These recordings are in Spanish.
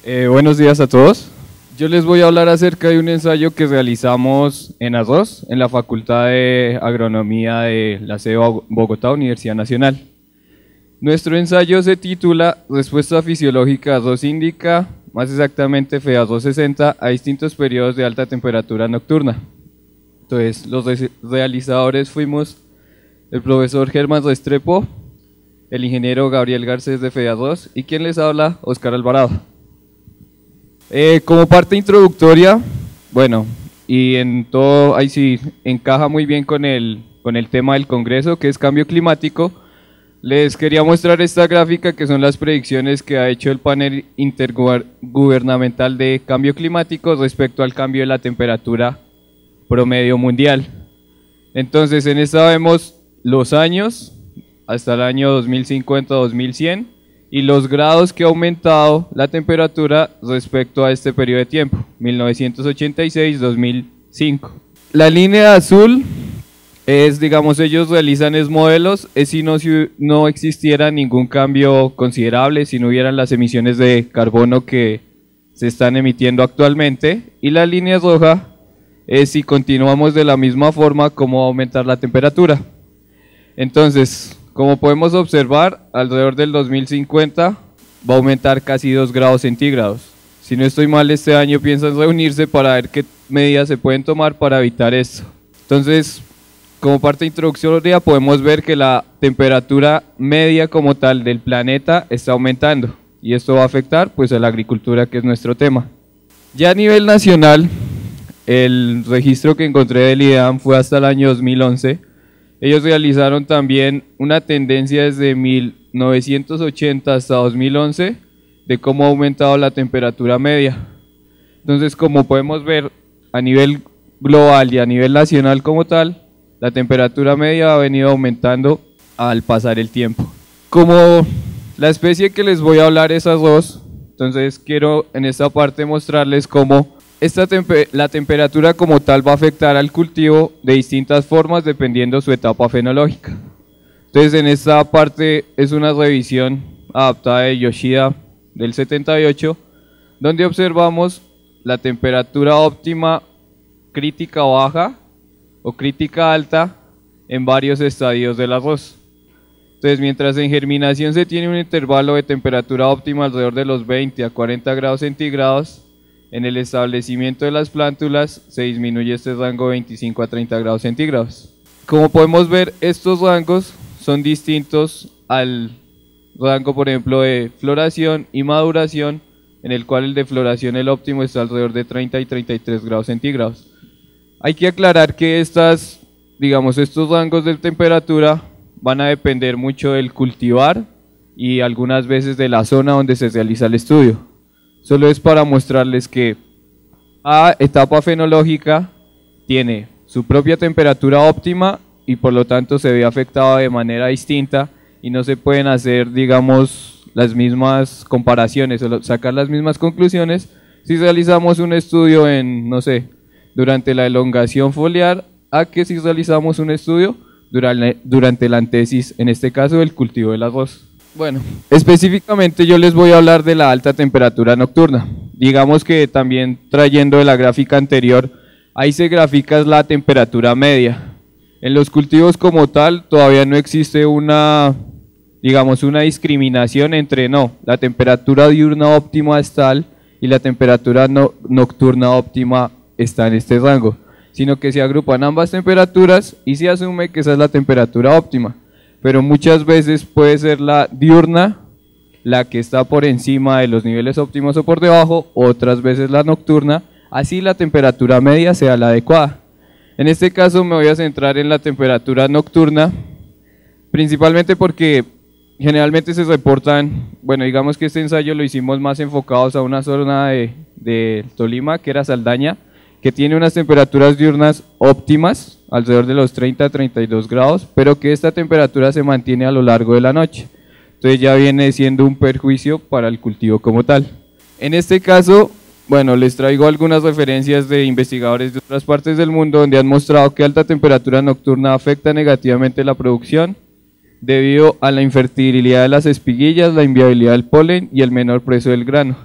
Buenos días a todos. Yo les voy a hablar acerca de un ensayo que realizamos en arroz, en la Facultad de Agronomía de la sede de Bogotá, Universidad Nacional. Nuestro ensayo se titula Respuesta fisiológica de arroz índica, más exactamente FEARROZ 60, a distintos periodos de alta temperatura nocturna. Entonces, los realizadores fuimos el profesor Germán Restrepo, el ingeniero Gabriel Garcés de FEARROZ y quien les habla, Oscar Alvarado. Como parte introductoria, bueno, y en todo, ahí sí, encaja muy bien con el tema del congreso, que es cambio climático. Les quería mostrar esta gráfica, que son las predicciones que ha hecho el panel intergubernamental de cambio climático respecto al cambio de la temperatura promedio mundial. Entonces, en esta vemos los años, hasta el año 2050-2100, y los grados que ha aumentado la temperatura respecto a este periodo de tiempo, 1986-2005. La línea azul es, digamos, ellos realizan modelos, es si no existiera ningún cambio considerable, si no hubieran las emisiones de carbono que se están emitiendo actualmente, y la línea roja es si continuamos de la misma forma, cómo va a aumentar la temperatura. Entonces, como podemos observar, alrededor del 2050 va a aumentar casi 2 grados centígrados. Si no estoy mal, este año piensan reunirse para ver qué medidas se pueden tomar para evitar esto. Entonces, como parte introductoria, podemos ver que la temperatura media como tal del planeta está aumentando y esto va a afectar pues a la agricultura, que es nuestro tema. Ya a nivel nacional, el registro que encontré del IDEAM fue hasta el año 2011. Ellos realizaron también una tendencia desde 1980 hasta 2011 de cómo ha aumentado la temperatura media. Entonces, como podemos ver a nivel global y a nivel nacional como tal, la temperatura media ha venido aumentando al pasar el tiempo. Como la especie que les voy a hablar es arroz, entonces quiero en esta parte mostrarles cómo la temperatura como tal va a afectar al cultivo de distintas formas dependiendo su etapa fenológica. Entonces, en esta parte es una revisión adaptada de Yoshida del 78, donde observamos la temperatura óptima, crítica baja o crítica alta en varios estadios del arroz. Entonces, mientras en germinación se tiene un intervalo de temperatura óptima alrededor de los 20 a 40 grados centígrados, en el establecimiento de las plántulas se disminuye este rango de 25 a 30 grados centígrados. Como podemos ver, estos rangos son distintos al rango, por ejemplo, de floración y maduración, en el cual el de floración, el óptimo, está alrededor de 30 y 33 grados centígrados. Hay que aclarar que estos rangos de temperatura van a depender mucho del cultivar y algunas veces de la zona donde se realiza el estudio. Solo es para mostrarles que cada etapa fenológica tiene su propia temperatura óptima y por lo tanto se ve afectada de manera distinta y no se pueden hacer, digamos, las mismas comparaciones o sacar las mismas conclusiones si realizamos un estudio en, no sé, durante la elongación foliar, a que si realizamos un estudio durante la antesis, en este caso el cultivo del arroz. Bueno, específicamente yo les voy a hablar de la alta temperatura nocturna. Digamos que también trayendo de la gráfica anterior, ahí se grafica la temperatura media. En los cultivos como tal todavía no existe una discriminación entre la temperatura diurna óptima es tal y la temperatura nocturna óptima está en este rango, sino que se agrupan ambas temperaturas y se asume que esa es la temperatura óptima. Pero muchas veces puede ser la diurna la que está por encima de los niveles óptimos o por debajo, otras veces la nocturna, así la temperatura media sea la adecuada. En este caso me voy a centrar en la temperatura nocturna, principalmente porque generalmente se reportan, digamos que este ensayo lo hicimos más enfocados a una zona de Tolima, que era Saldaña, que tiene unas temperaturas diurnas óptimas, alrededor de los 30 a 32 grados, pero que esta temperatura se mantiene a lo largo de la noche. Entonces ya viene siendo un perjuicio para el cultivo como tal. En este caso, les traigo algunas referencias de investigadores de otras partes del mundo donde han mostrado que alta temperatura nocturna afecta negativamente la producción debido a la infertilidad de las espiguillas, la inviabilidad del polen y el menor precio del grano.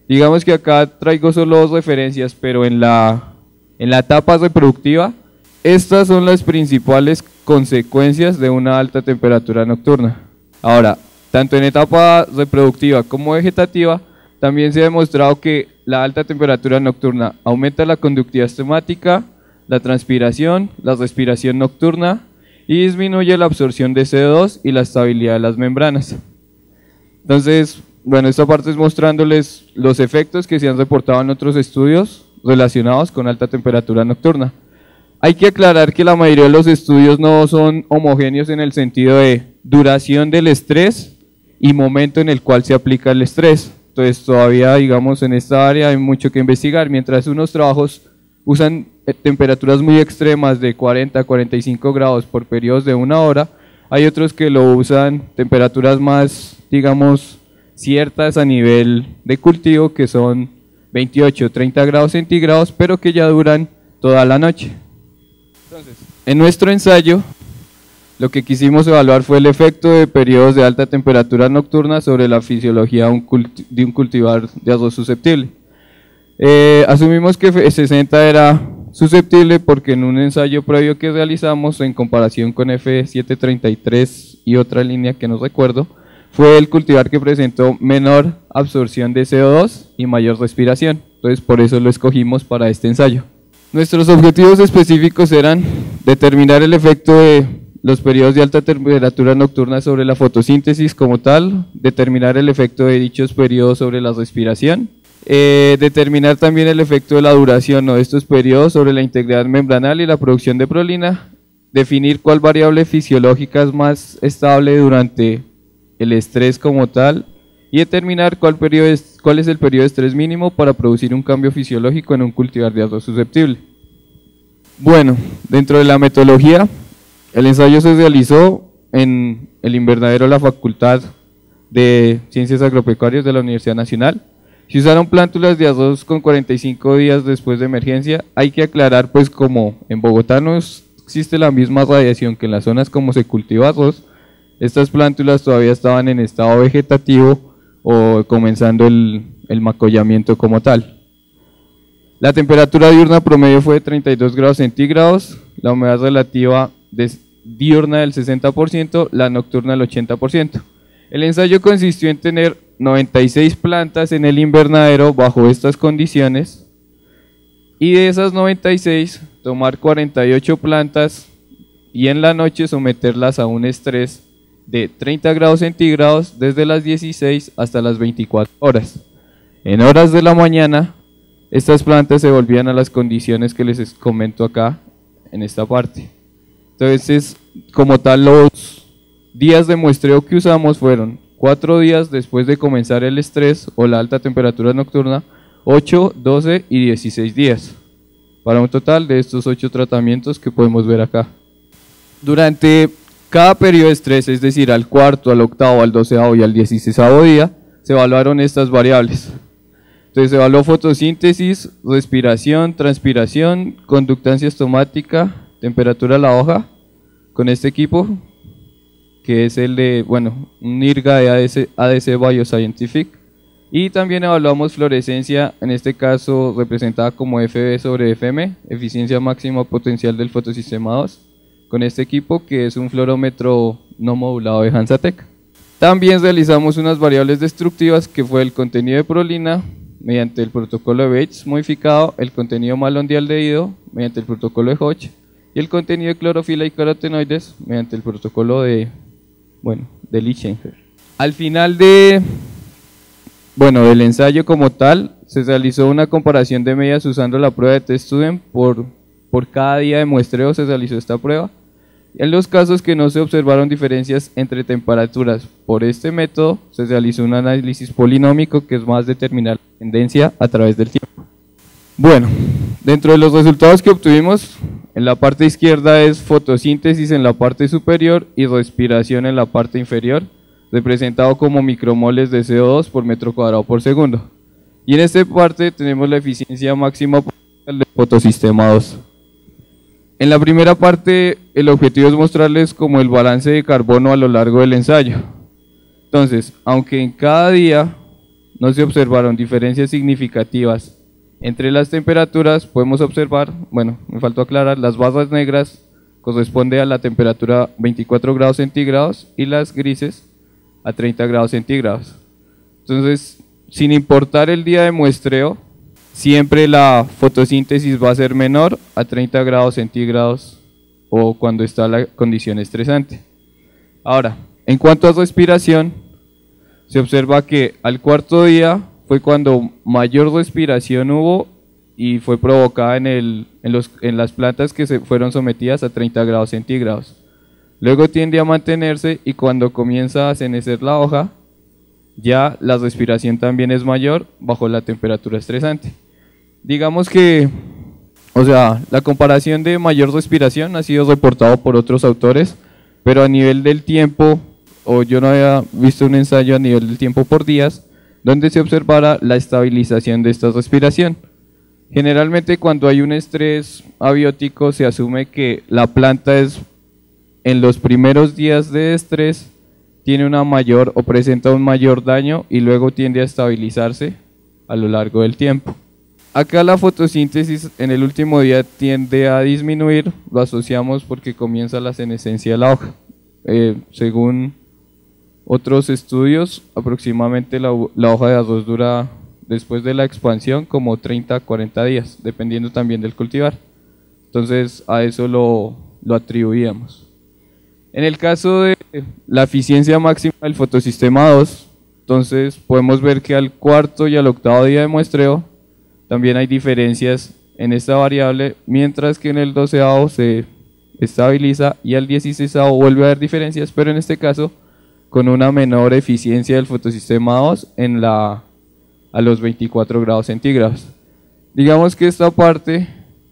Digamos que acá traigo solo dos referencias, pero en la etapa reproductiva, estas son las principales consecuencias de una alta temperatura nocturna. Ahora, tanto en etapa reproductiva como vegetativa, también se ha demostrado que la alta temperatura nocturna aumenta la conductividad estomática, la transpiración, la respiración nocturna y disminuye la absorción de CO2 y la estabilidad de las membranas. Entonces, bueno, esta parte es mostrándoles los efectos que se han reportado en otros estudios relacionados con alta temperatura nocturna. Hay que aclarar que la mayoría de los estudios no son homogéneos en el sentido de duración del estrés y momento en el cual se aplica el estrés. Entonces todavía, digamos, en esta área hay mucho que investigar. Mientras unos trabajos usan temperaturas muy extremas de 40 a 45 grados por periodos de 1 hora, hay otros que lo usan temperaturas más, digamos, ciertas a nivel de cultivo, que son 28 30 grados centígrados, pero que ya duran toda la noche. Entonces, en nuestro ensayo, lo que quisimos evaluar fue el efecto de periodos de alta temperatura nocturna sobre la fisiología de un cultivar de arroz susceptible. Asumimos que F60 era susceptible porque en un ensayo previo que realizamos en comparación con F733 y otra línea que no recuerdo, fue el cultivar que presentó menor absorción de CO2 y mayor respiración. Entonces por eso lo escogimos para este ensayo. Nuestros objetivos específicos eran determinar el efecto de los periodos de alta temperatura nocturna sobre la fotosíntesis como tal, determinar el efecto de dichos periodos sobre la respiración, determinar también el efecto de la duración de estos periodos sobre la integridad membranal y la producción de prolina, definir cuál variable fisiológica es más estable durante el estrés como tal y determinar cuál es el periodo de estrés mínimo para producir un cambio fisiológico en un cultivar de arroz susceptible. Bueno, dentro de la metodología, el ensayo se realizó en el invernadero de la Facultad de Ciencias Agropecuarias de la Universidad Nacional. Se usaron plántulas de arroz con 45 días después de emergencia. Hay que aclarar, pues como en Bogotá no existe la misma radiación que en las zonas como se cultiva arroz, estas plántulas todavía estaban en estado vegetativo o comenzando el macollamiento como tal. La temperatura diurna promedio fue de 32 grados centígrados, la humedad relativa diurna del 60%, la nocturna del 80%. El ensayo consistió en tener 96 plantas en el invernadero bajo estas condiciones y de esas 96 tomar 48 plantas y en la noche someterlas a un estrés de 30 grados centígrados desde las 16 hasta las 24 horas. En horas de la mañana estas plantas se volvían a las condiciones que les comento acá en esta parte. Entonces, como tal, los días de muestreo que usamos fueron 4 días después de comenzar el estrés o la alta temperatura nocturna, 8, 12 y 16 días, para un total de estos 8 tratamientos que podemos ver acá. Durante cada periodo de estrés, es decir, al cuarto, al octavo, al 12º y al 16º día, se evaluaron estas variables. Entonces se evaluó fotosíntesis, respiración, transpiración, conductancia estomática, temperatura de la hoja, con este equipo, que es el de, bueno, un IRGA de ADC Bioscientific, y también evaluamos fluorescencia, en este caso representada como FB sobre FM, eficiencia máxima potencial del fotosistema 2, con este equipo que es un fluorómetro no modulado de Hansatec. También realizamos unas variables destructivas que fue el contenido de prolina mediante el protocolo de Bates modificado, el contenido malondialdehído mediante el protocolo de Hodge y el contenido de clorofila y carotenoides mediante el protocolo de Lichtenberg. Al final del ensayo como tal, se realizó una comparación de medidas usando la prueba de test student. Por cada día de muestreo se realizó esta prueba. En los casos que no se observaron diferencias entre temperaturas por este método, se realizó un análisis polinómico que es más determinar la tendencia a través del tiempo. Bueno, dentro de los resultados que obtuvimos, en la parte izquierda es fotosíntesis en la parte superior y respiración en la parte inferior, representado como micromoles de CO2 por metro cuadrado por segundo. Y en esta parte tenemos la eficiencia máxima del fotosistema 2. En la primera parte, el objetivo es mostrarles como el balance de carbono a lo largo del ensayo. Entonces, aunque en cada día no se observaron diferencias significativas entre las temperaturas, podemos observar, bueno, me faltó aclarar, las barras negras corresponde a la temperatura 24 grados centígrados y las grises a 30 grados centígrados. Entonces, sin importar el día de muestreo, siempre la fotosíntesis va a ser menor a 30 grados centígrados o cuando está la condición estresante. Ahora, en cuanto a respiración, se observa que al cuarto día fue cuando mayor respiración hubo y fue provocada en las plantas que se fueron sometidas a 30 grados centígrados. Luego tiende a mantenerse y cuando comienza a cenecer la hoja, ya la respiración también es mayor bajo la temperatura estresante. Digamos que, o sea, la comparación de mayor respiración ha sido reportado por otros autores, pero a nivel del tiempo, o yo no había visto un ensayo a nivel del tiempo por días, donde se observara la estabilización de esta respiración. Generalmente cuando hay un estrés abiótico se asume que la planta en los primeros días de estrés tiene una mayor o presenta un mayor daño y luego tiende a estabilizarse a lo largo del tiempo. Acá la fotosíntesis en el último día tiende a disminuir, lo asociamos porque comienza la senescencia de la hoja. Según otros estudios, aproximadamente la hoja de arroz dura después de la expansión como 30 a 40 días, dependiendo también del cultivar. Entonces a eso lo atribuíamos. En el caso de la eficiencia máxima del fotosistema 2, entonces podemos ver que al cuarto y al octavo día de muestreo también hay diferencias en esta variable, mientras que en el 12º se estabiliza y al 16º vuelve a haber diferencias, pero en este caso con una menor eficiencia del fotosistema 2 a los 24 grados centígrados. Digamos que esta parte,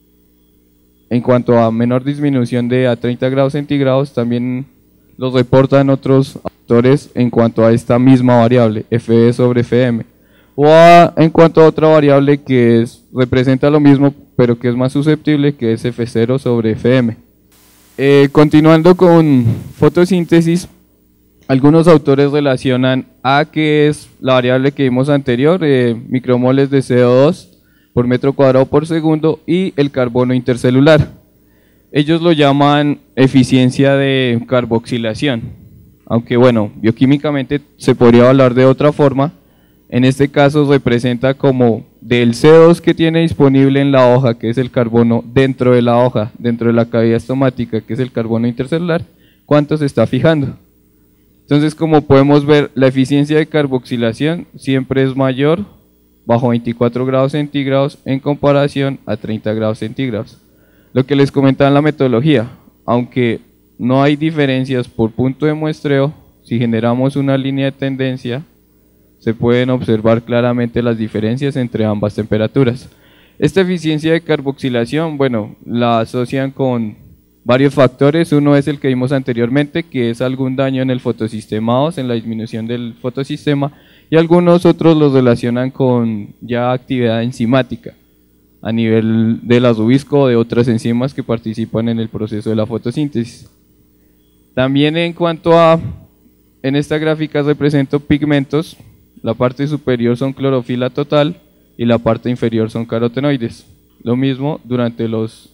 en cuanto a menor disminución de a 30 grados centígrados, también lo reportan otros autores en cuanto a esta misma variable, Fe sobre Fm, o en cuanto a otra variable que representa lo mismo, pero que es más susceptible, que es F0 sobre Fm. Continuando con fotosíntesis, algunos autores relacionan A, que es la variable que vimos anterior, micromoles de CO2 por metro cuadrado por segundo, y el carbono intercelular. Ellos lo llaman eficiencia de carboxilación, aunque bueno, bioquímicamente se podría hablar de otra forma. En este caso representa como del CO2 que tiene disponible en la hoja, que es el carbono dentro de la hoja, dentro de la cavidad estomática, que es el carbono intercelular, cuánto se está fijando. Entonces, como podemos ver, la eficiencia de carboxilación siempre es mayor bajo 24 grados centígrados en comparación a 30 grados centígrados. Lo que les comentaba en la metodología, aunque no hay diferencias por punto de muestreo, si generamos una línea de tendencia, se pueden observar claramente las diferencias entre ambas temperaturas. Esta eficiencia de carboxilación, bueno, la asocian con varios factores. Uno es el que vimos anteriormente, que es algún daño en el fotosistema 2, en la disminución del fotosistema, y algunos otros los relacionan con ya actividad enzimática a nivel del azubisco o de otras enzimas que participan en el proceso de la fotosíntesis. También en cuanto a, en esta gráfica represento pigmentos, la parte superior son clorofila total y la parte inferior son carotenoides. Lo mismo durante los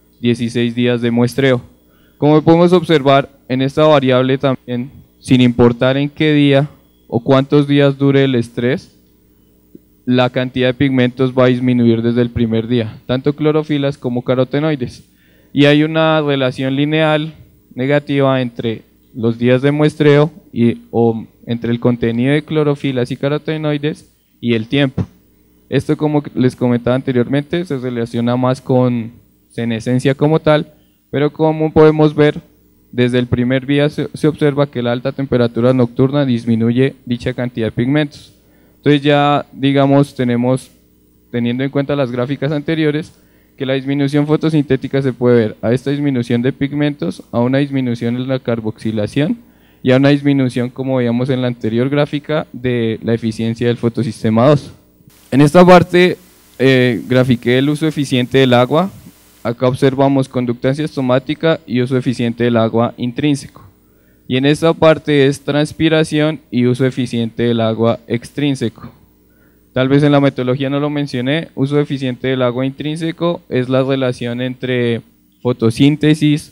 16 días de muestreo. Como podemos observar en esta variable también, sin importar en qué día o cuántos días dure el estrés, la cantidad de pigmentos va a disminuir desde el primer día, tanto clorofilas como carotenoides. Y hay una relación lineal negativa entre los días de muestreo o entre el contenido de clorofilas y carotenoides y el tiempo. Esto, como les comentaba anteriormente, se relaciona más con senescencia como tal, pero como podemos ver, desde el primer día se observa que la alta temperatura nocturna disminuye dicha cantidad de pigmentos. Entonces ya, digamos, teniendo en cuenta las gráficas anteriores, que la disminución fotosintética se puede ver a esta disminución de pigmentos, a una disminución en la carboxilación y a una disminución, como veíamos en la anterior gráfica, de la eficiencia del fotosistema 2. En esta parte grafiqué el uso eficiente del agua. Acá observamos conductancia estomática y uso eficiente del agua intrínseco. Y en esta parte es transpiración y uso eficiente del agua extrínseco. Tal vez en la metodología no lo mencioné, uso eficiente del agua intrínseco es la relación entre fotosíntesis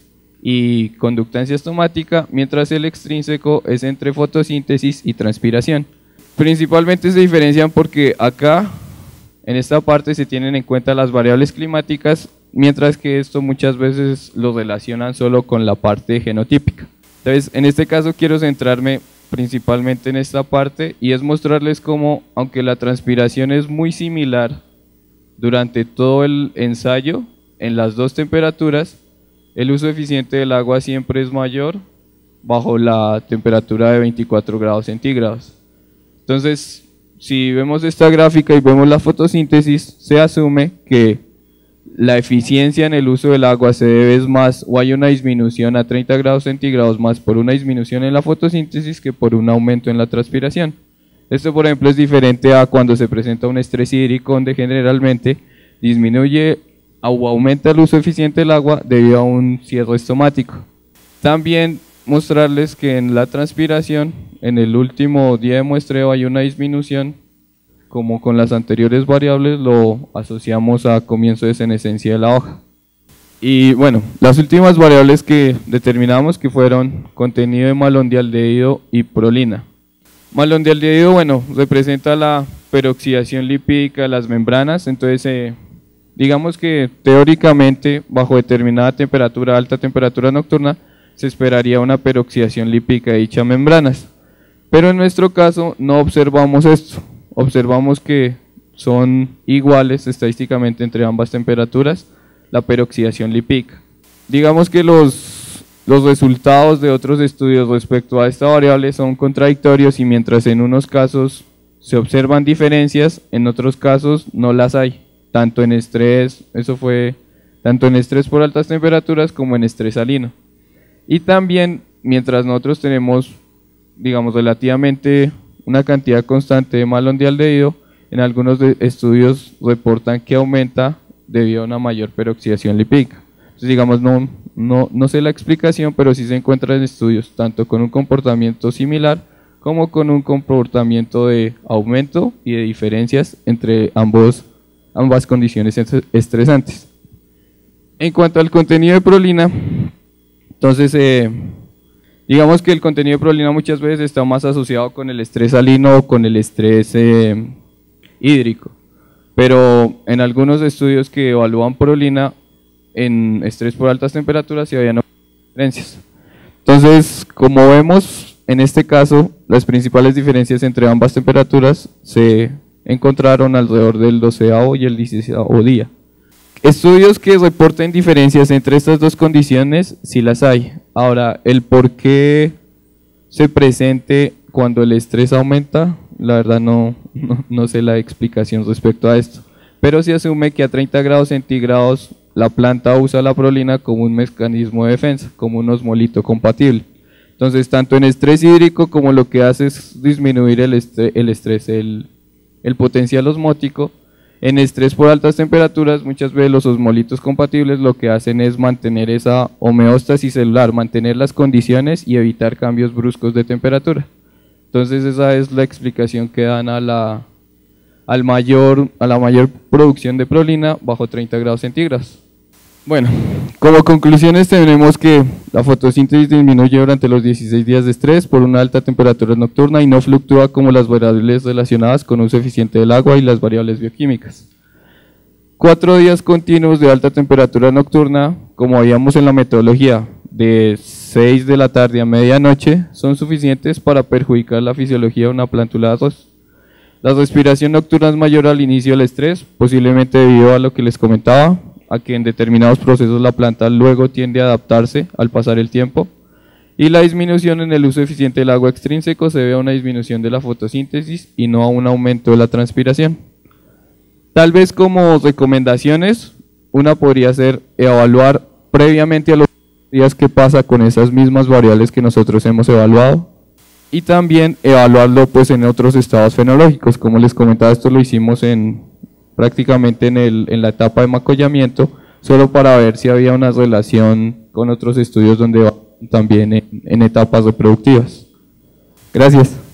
y conductancia estomática, mientras el extrínseco es entre fotosíntesis y transpiración. Principalmente se diferencian porque acá, en esta parte, se tienen en cuenta las variables climáticas, mientras que esto muchas veces lo relacionan solo con la parte genotípica. Entonces, en este caso quiero centrarme principalmente en esta parte y es mostrarles cómo, aunque la transpiración es muy similar durante todo el ensayo, en las dos temperaturas, el uso eficiente del agua siempre es mayor bajo la temperatura de 24 grados centígrados. Entonces, si vemos esta gráfica y vemos la fotosíntesis, se asume que la eficiencia en el uso del agua se debe más o hay una disminución a 30 grados centígrados más por una disminución en la fotosíntesis que por un aumento en la transpiración. Esto, por ejemplo, es diferente a cuando se presenta un estrés hídrico donde generalmente disminuye o aumenta el uso eficiente del agua debido a un cierre estomático. También mostrarles que en la transpiración, en el último día de muestreo hay una disminución, como con las anteriores variables lo asociamos a comienzo de senescencia de la hoja. Y bueno, las últimas variables que determinamos que fueron contenido de malondialdehído y prolina. Malondialdehído, bueno, representa la peroxidación lipídica de las membranas, entonces digamos que teóricamente bajo determinada temperatura, alta temperatura nocturna, se esperaría una peroxidación lipídica de dichas membranas. Pero en nuestro caso no observamos esto, observamos que son iguales estadísticamente entre ambas temperaturas la peroxidación lipídica. Digamos que los resultados de otros estudios respecto a esta variable son contradictorios y mientras en unos casos se observan diferencias, en otros casos no las hay, tanto en estrés, tanto en estrés por altas temperaturas como en estrés salino. Y también mientras nosotros tenemos, digamos, relativamente una cantidad constante de malondialdehído, en algunos estudios reportan que aumenta debido a una mayor peroxidación lipídica. Entonces, digamos, no sé la explicación, pero sí se encuentran estudios tanto con un comportamiento similar como con un comportamiento de aumento y de diferencias entre ambas condiciones estresantes. En cuanto al contenido de prolina, entonces digamos que el contenido de prolina muchas veces está más asociado con el estrés salino o con el estrés hídrico, pero en algunos estudios que evalúan prolina en estrés por altas temperaturas sí habían diferencias. Entonces, como vemos, en este caso, las principales diferencias entre ambas temperaturas se encontraron alrededor del 12º y el 16º día. Estudios que reporten diferencias entre estas dos condiciones, sí las hay. Ahora, el por qué se presente cuando el estrés aumenta, la verdad no sé la explicación respecto a esto. Pero se asume que a 30 grados centígrados la planta usa la prolina como un mecanismo de defensa, como un osmolito compatible. Entonces, tanto en estrés hídrico como lo que hace es disminuir el estrés, el potencial osmótico. En estrés por altas temperaturas, muchas veces los osmolitos compatibles lo que hacen es mantener esa homeostasis celular, mantener las condiciones y evitar cambios bruscos de temperatura. Entonces esa es la explicación que dan a la mayor producción de prolina bajo 30 grados centígrados. Bueno, como conclusiones tenemos que la fotosíntesis disminuye durante los 16 días de estrés por una alta temperatura nocturna y no fluctúa como las variables relacionadas con uso eficiente del agua y las variables bioquímicas. 4 días continuos de alta temperatura nocturna, como veíamos en la metodología, de 6 de la tarde a medianoche, son suficientes para perjudicar la fisiología de una plántula de arroz. La respiración nocturna es mayor al inicio del estrés, posiblemente debido a lo que les comentaba, a que en determinados procesos la planta luego tiende a adaptarse al pasar el tiempo, y la disminución en el uso eficiente del agua extrínseco se debe a una disminución de la fotosíntesis y no a un aumento de la transpiración. Tal vez como recomendaciones, una podría ser evaluar previamente a los días qué pasa con esas mismas variables que nosotros hemos evaluado, y también evaluarlo pues en otros estados fenológicos. Como les comentaba, esto lo hicimos prácticamente en la etapa de macollamiento, solo para ver si había una relación con otros estudios donde también en etapas reproductivas. Gracias.